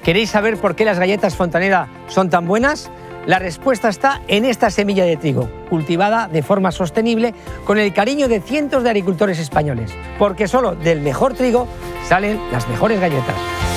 ¿Queréis saber por qué las galletas Fontaneda son tan buenas? La respuesta está en esta semilla de trigo, cultivada de forma sostenible con el cariño de cientos de agricultores españoles, porque solo del mejor trigo salen las mejores galletas.